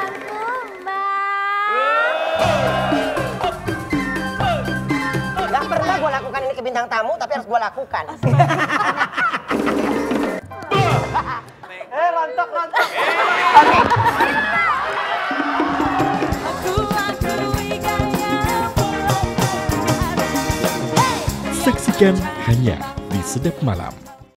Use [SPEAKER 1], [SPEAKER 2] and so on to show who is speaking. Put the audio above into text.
[SPEAKER 1] Gak pernah gue lakukan ini ke bintang tamu, tapi harus gue lakukan. Rontok. Oke.
[SPEAKER 2] Saksikan hanya di Sedap Malam.